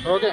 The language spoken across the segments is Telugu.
ఓకే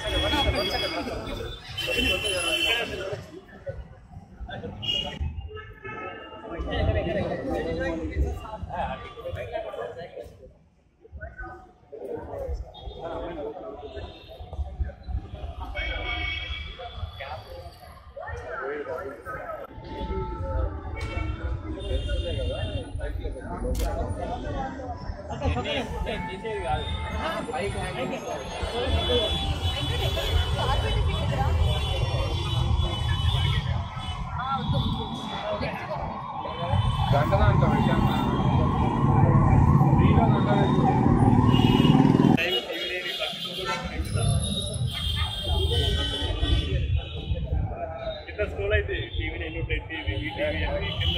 స్కూల్ అయితే టీవీ నేను టీవీ కింద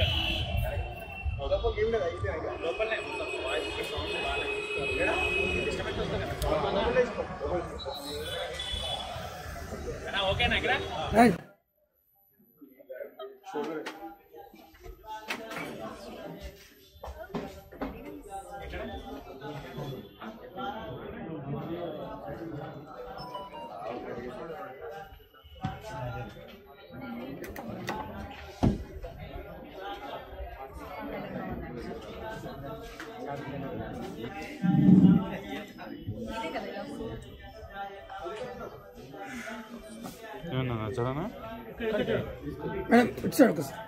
లోపలనే ఓకేనా ఇక్కడ చదవనా మేడం ఇచ్చాడు ఒకసారి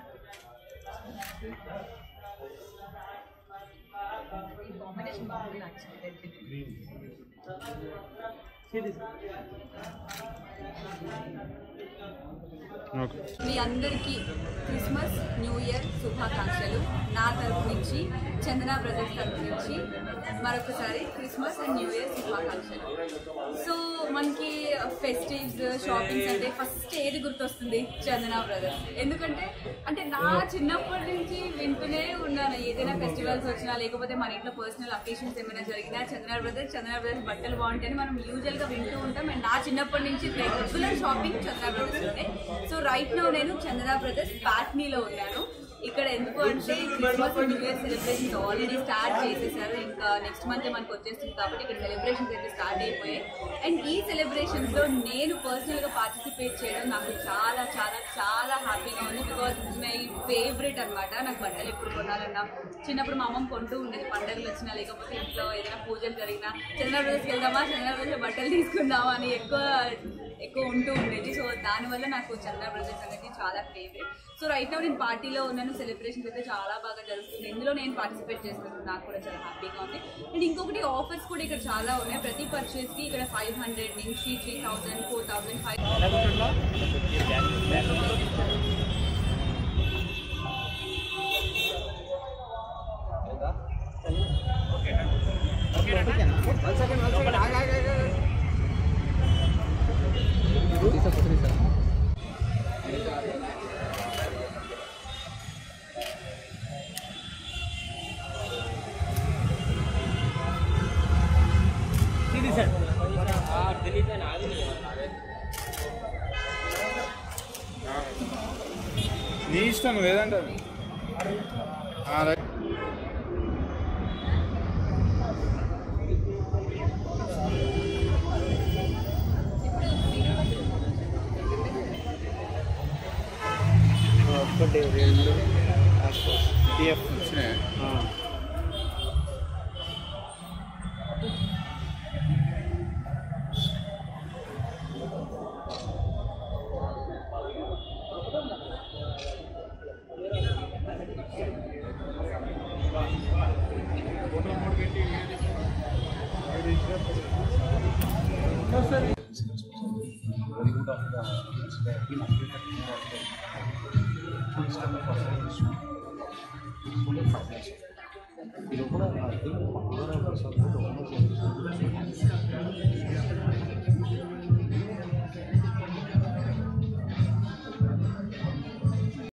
మీ అందరికీ క్రిస్మస్ న్యూ ఇయర్ శుభాకాంక్షలు నా తరపు నుంచి చందన బ్రదర్స్ తరపు నుంచి మరొకసారి క్రిస్మస్ అండ్ న్యూ ఇయర్ శుభాకాంక్షలు. సో మనకి ఫెస్టివ్స్ షాపింగ్స్ అంటే ఫస్ట్ ఏది గుర్తొస్తుంది? చందన బ్రదర్స్. ఎందుకంటే నా చిన్నప్పటి నుంచి వింటూనే ఉన్నాను, ఏదైనా ఫెస్టివల్స్ వచ్చినా లేకపోతే మన ఇంట్లో పర్సనల్ అకేషన్స్ ఏమైనా జరిగినా చందన బ్రదర్స్ బట్టలు బాగుంటాయని మనం యూజువల్గా వింటూ ఉంటాం. అండ్ నా చిన్నప్పటి నుంచి రెగ్యులర్ షాపింగ్ చందన బ్రదర్స్ ఉంటాయి. సో రైట్ నౌ నేను చందన బ్రదర్స్ ప్యాట్నీలో ఉన్నాను. ఇక్కడ ఎందుకు అంటే Christmas new year celebrations already start చేసేసారు. ఇంకా నెక్స్ట్ మంత్ మనకు వచ్చేస్తుంది కాబట్టి ఇక్కడ సెలబ్రేషన్స్ అయితే స్టార్ట్ అయిపోయాయి. అండ్ ఈ సెలబ్రేషన్స్ లో నేను పర్సనల్ గా పార్టిసిపేట్ చేయడం నాకు చాలా చాలా చాలా హ్యాపీగా ఉంది. బికాజ్ మై ఫేవరెట్ అనమాట. నాకు బట్టలు ఎప్పుడు కొనాలన్నా చిన్నప్పుడు మా అమ్మమ్మ కొంటూ ఉండేది. పండుగలు వచ్చినా లేకపోతే ఇంట్లో ఏదైనా పూజలు జరిగినా చందన బ్రదర్స్కి వెళ్దామా, చందన బ్రదర్స్ బట్టలు తీసుకుందామా అని ఎక్కువ ఉంటూ ఉండేది. సో దానివల్ల నాకు చందన బ్రదర్స్ అనేది చాలా ఫేవరెట్. సో రైట్ నౌ నేను పార్టీలో ఉన్నాను. సెలబ్రేషన్స్ అయితే చాలా బాగా జరుగుతుంది. ఇందులో నేను పార్టిసిపేట్ చేస్తున్నాను, నాకు కూడా చాలా హ్యాపీగా ఉంది. అండ్ ఇంకొకటి ఆఫర్స్ కూడా ఇక్కడ చాలా ఉన్నాయి. ప్రతి పర్చేస్కి ఇక్కడ 500 నుంచి 3000, 4000, 5000 నీ ఇష్టం లేదంటారు. ఒకటి రెండు పిఎఫ్ వచ్చినాయి.